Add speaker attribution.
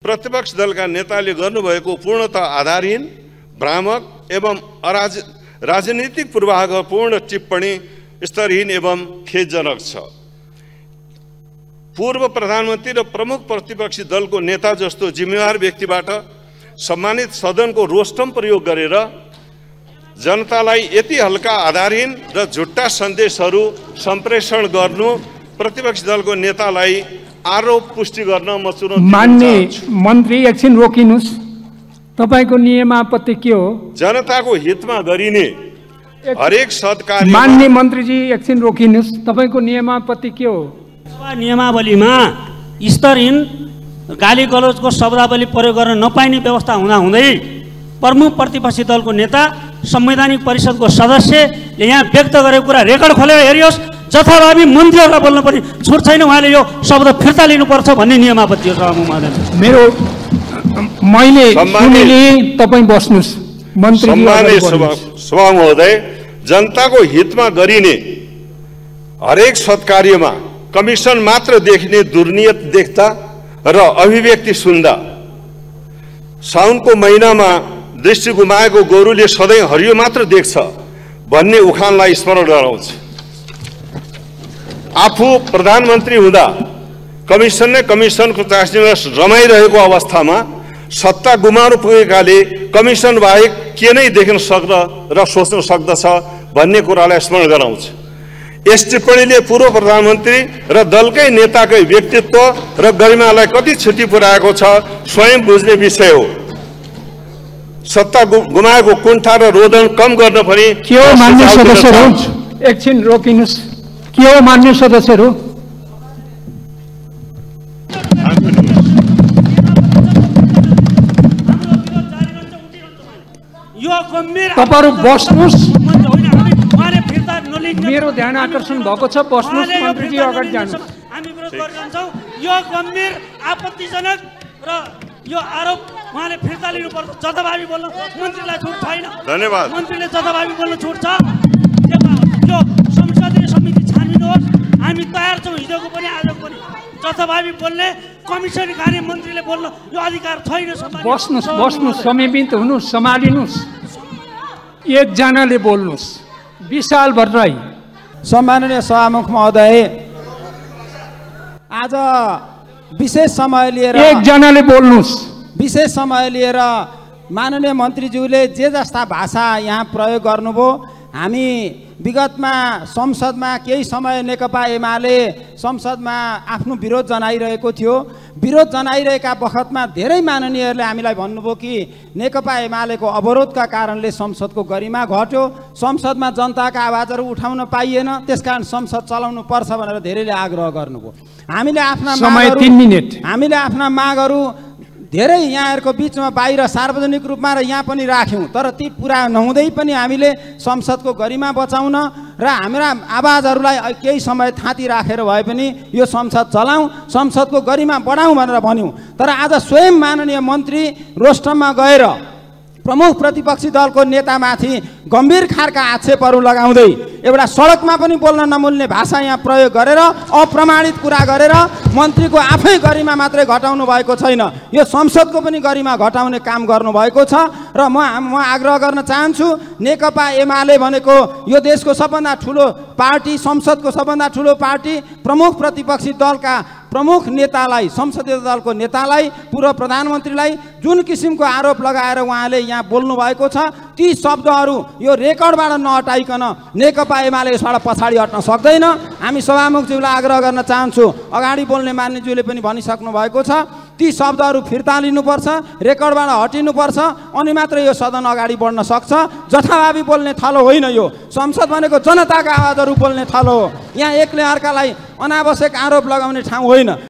Speaker 1: प्रतिपक्ष दलका नेताले गर्नुभएको पूर्णतः आधारहीन, भ्रामक एवं राजनीतिक पूर्वाग्रहपूर्ण टिप्पणी स्तरहीन एवं खेदजनक छ। पूर्व प्रधानमन्त्री र प्रमुख प्रतिपक्षी दलको नेता जस्तो जिम्मेवार व्यक्तिबाट सम्मानित सदनको रोस्टम प्रयोग गरेर जनतालाई यति हल्का, आधारहीन र झुट्टा सन्देशहरू सम्प्रेषण गर्नु प्रतिपक्षी दलको नेतालाई आरोप पुष्टि गर्न म चुनौती
Speaker 2: मान्य मन्त्री एकछिन रोकिनुस्। तपाईको नियमापत्ति के हो?
Speaker 1: जनताको हितमा गरिने हरेक सत्कार।
Speaker 2: मान्य मन्त्रीजी एकछिन रोकिनुस्। तपाईको नियमापत्ति के हो?
Speaker 3: नियमावलीमा स्तरहीन गाली गलौजको शब्दावली प्रयोग गर्न नपाइने व्यवस्था हुँदाहुँदै प्रमुख प्रतिपक्षी दलको नेता संवैधानिक परिषदको सदस्यले यहाँ व्यक्त गरेको कुरा रेकर्ड खोलेर हेरियोस्। जथाभावी मन्त्रीहरूलाई बोल्न पनि छुट छैन। उहाँले यो शब्द फिर्ता लिनुपर्छ भन्ने नियमावली हो।
Speaker 2: मेरो मैले सुनेँ, तपाईँ बस्नुस्। मन्त्री
Speaker 1: सभा महोदय, जनताको हितमा गरिने हरेक सत्कार्यमा कमिसन मात्र देखिने दुर्नियत देख्दा र अभिव्यक्ति सुन्दा साउनको महिनामा दृष्टि गुमाएको गोरुले सधैँ हरियो मात्र देख्छ भन्ने उखानलाई स्मरण गराउँछ। आफू प्रधानमन्त्री हुँदा कमिसन नै कमिसनको चासनीमा रमाइरहेको अवस्थामा सत्ता गुमाउनु पुगेकाले कमिसन बाहेक के नै देख्न सक्द र सोच्न सक्दछ भन्ने कुरालाई स्मरण गराउँछ। यस टिप्पणीले पूर्व प्रधानमन्त्री र दलकै नेताकै व्यक्तित्व र गरिमालाई कति क्षति पुर्याएको छ स्वयं बुझ्ने विषय हो। सत्ता गुमाएको कुण्ठा र रोदन कम गर्न पनि
Speaker 2: के हो मान्य सदस्यहरू? एकछिन रोकिनुस्। के हो मान्य सदस्यहरू? तपाईहरु बस्नुस्। मेरो ध्यान आकर्षण भएको छ। बस्नुस् मन्त्रीजी, अगाडि जानुहोस्।
Speaker 3: हामी विरोध गरिरहन्छौँ। यो गम्भीर आपत्तिजनक र यो आरोप उहाँले फिर्ता लिनुपर्छ। जथाभावी बोल्न मन्त्रीलाई छुट छैन।
Speaker 1: धन्यवाद।
Speaker 3: मन्त्रीले जथाभावी बोल्न छुट छ। यो संसदीय समिति छानबिन होस्। हामी तयार छौँ, हिजोको पनि आजको पनि। जथाभावी बोल्ने कमिसन कार्य मन्त्रीले बोल्न यो अधिकार छैन।
Speaker 2: बस्नुस् बस्नुस्, संयमित हुनुस्, सम्हालिनुस्। एकजनाले बोल्नुस्। विशाल भट्टराई।
Speaker 4: सम्माननीय सभामुख महोदय, आज विशेष समय लिएर
Speaker 2: एकजनाले बोल्नुस्।
Speaker 4: विशेष समय लिएर माननीय मन्त्रीज्यूले जे जस्ता भाषा यहाँ प्रयोग गर्नुभयो, हामी विगतमा संसदमा केही समय नेकपा एमाले संसदमा आफ्नो विरोध जनाइरहेको थियो। विरोध जनाइरहेका बखतमा धेरै माननीयहरूले हामीलाई भन्नुभयो कि नेकपा एमालेको अवरोधका कारणले संसदको गरिमा घट्यो, संसदमा जनताका आवाजहरू उठाउन पाइएन, त्यसकारण संसद चलाउनु पर्छ भनेर धेरैले आग्रह गर्नुभयो। हामीले आफ्ना मागहरू धेरै यहाँहरूको बिचमा बाहिर सार्वजनिक रूपमा र यहाँ पनि राख्यौँ, तर ती पुरा नहुँदै पनि हामीले संसदको गरिमा बचाउन र हाम्रा आवाजहरूलाई केही समय थाती राखेर भए पनि यो संसद चलाउँ, संसदको गरिमा बढाउँ भनेर भन्यौँ। तर आज स्वयं माननीय मन्त्री रोस्टममा गएर प्रमुख प्रतिपक्षी दलको नेतामाथि गम्भीर खालका आक्षेपहरू लगाउँदै एउटा सडकमा पनि बोल्न नमिल्ने भाषा यहाँ प्रयोग गरेर अप्रमाणित कुरा गरेर मन्त्रीको आफै गरिमा मात्रै घटाउनु भएको छैन, यो संसदको पनि गरिमा घटाउने काम गर्नुभएको छ। र म आग्रह गर्न चाहन्छु, नेकपा एमाले भनेको यो देशको सबभन्दा ठुलो पार्टी, संसदको सबभन्दा ठुलो पार्टी, प्रमुख प्रतिपक्षी दलका प्रमुख नेतालाई, संसदीय दलको नेतालाई, पूर्व प्रधानमन्त्रीलाई जुन किसिमको आरोप लगाएर उहाँले यहाँ बोल्नु भएको छ, ती शब्दहरू यो रेकर्डबाट नहटाइकन नेकपा एमाले यसबाट पछाडि हट्न सक्दैन। हामी सभामुखज्यूलाई आग्रह गर्न चाहन्छु, अगाडि बोल्ने मान्यज्यूले पनि भनिसक्नु भएको छ, ती शब्दहरू फिर्ता लिनुपर्छ, रेकर्डबाट हटिनुपर्छ, अनि मात्र यो सदन अगाडि बढ्न सक्छ। जथाभावी बोल्ने थलो होइन यो। संसद भनेको जनताका आवाजहरू बोल्ने थलो हो। यहाँ एकले अर्कालाई अनावश्यक आरोप लगाउने ठाउँ होइन।